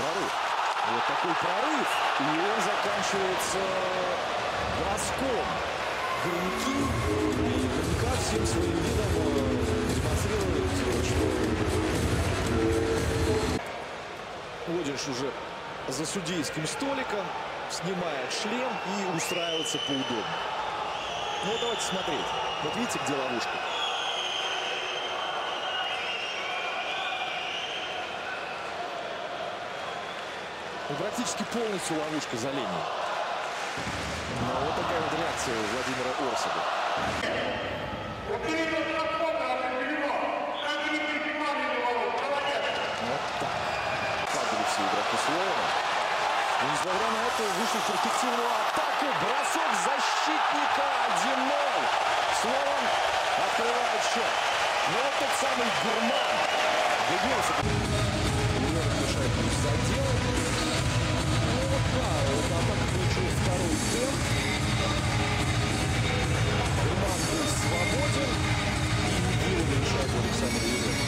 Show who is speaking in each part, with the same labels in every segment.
Speaker 1: прорыв. Вот такой прорыв. И он заканчивается броском. Горняки наверняка всем своим видом демонстрируют, что Лодиш уже за судейским столиком, снимает шлем и устраивается поудобнее. Ну, давайте смотреть. Вот видите, где ловушка? Ну, практически полностью ловушка за линией. Но вот такая вот реакция Владимира Орсика. Вот так. Падали все игроки Слоуна. И несмотря на это, вышли в перспективную атаку. Бросок защитника 1-0. Слоун открывает счет. Но вот тот самый гурман добился. Леонид мешает плюс задел. Ну вот да, вот атака получила второй темп. Гурман был свободен. И не выводил шайбу Александр Еремин.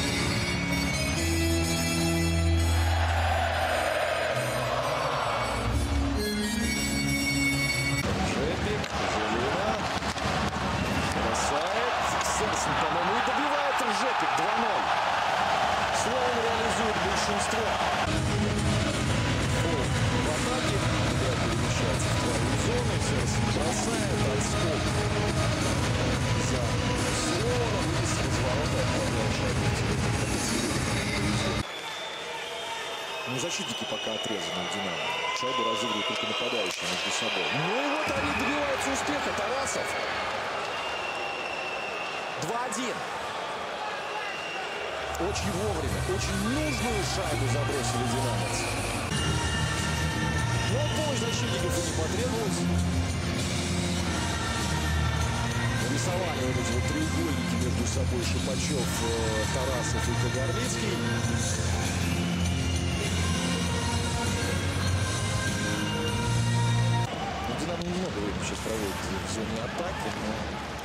Speaker 1: Серсен, по-моему, и добивает Ржепик 2-0. Слоун реализует большинство. В атаке. Игра перемещается в твою зону. Серсен бросает отскок за Слоуном. И с разворота отправляет шайбу. Но защитники пока отрезаны у Динамо. Шайбу разыгрывают только нападающие между собой. Ну и вот они добиваются успеха. Тарасов. 2-1. Очень вовремя, очень нужную шайбу забросили динамовцы. Но помощь защитников и не потребовалась. Рисовали вот эти вот треугольники между собой Шипачев, Тарасов и Кагарлицкий. Динамо немного времени сейчас проводит в зоне атаки, но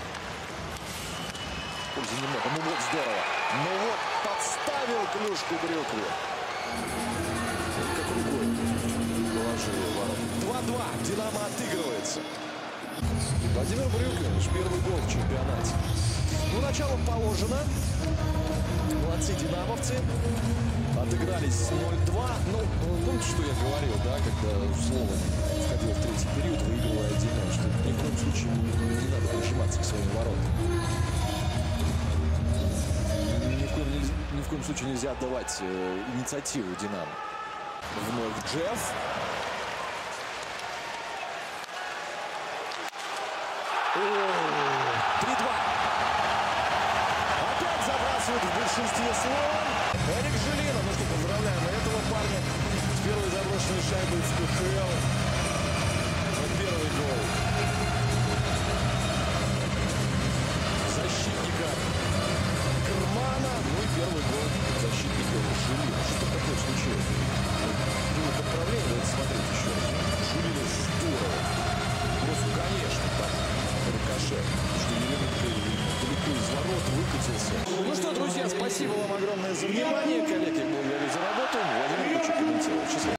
Speaker 1: немного. Ну вот здорово. Ну вот подставил клюшку Брюкве. Как рукой положил ворот. 2-2. Динамо отыгрывается. Владимир Брюкве, первый гол в чемпионате. Ну, начало положено. Молодцы динамовцы. Отыгрались 0-2. Ну, помните, что я говорил, да, когда слово входил в третий период, выигрывая 1-0, что ни в коем случае не надо прижиматься к своим воротам. Ни в коем случае нельзя отдавать инициативу Динамо. Вновь Джефф. О, 3-2. Опять забрасывает в большинстве Слоун. Эрик Жилина. Ну что, поздравляем этого парня с первой заброшенной шайбой в КХЛ. Первый гол защитника Гурмана. Ну и первый гол защитника Жилина. Что такое случилось? Было подправление, давайте смотреть еще раз. Жилина здорово. Просто, конечно, так. Рикошет. Что Елена далеко из ворот выкатился. Ну что, друзья, спасибо вам огромное за внимание, коллеги.